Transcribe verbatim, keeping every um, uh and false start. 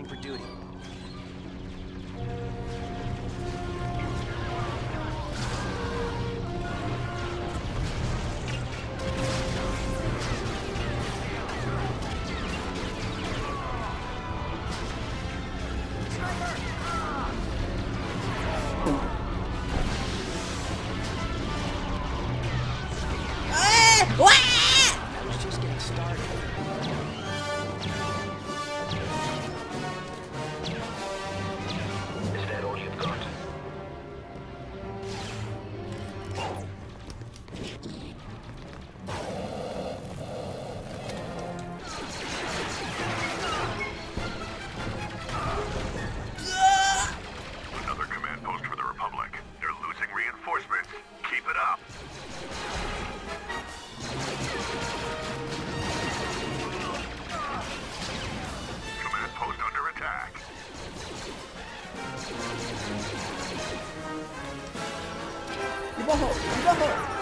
reporting for duty. I was just getting started. Is that all you've got? Another command post for the Republic. They're losing reinforcements. Keep it up. Command post under attack. 이봐서 이봐서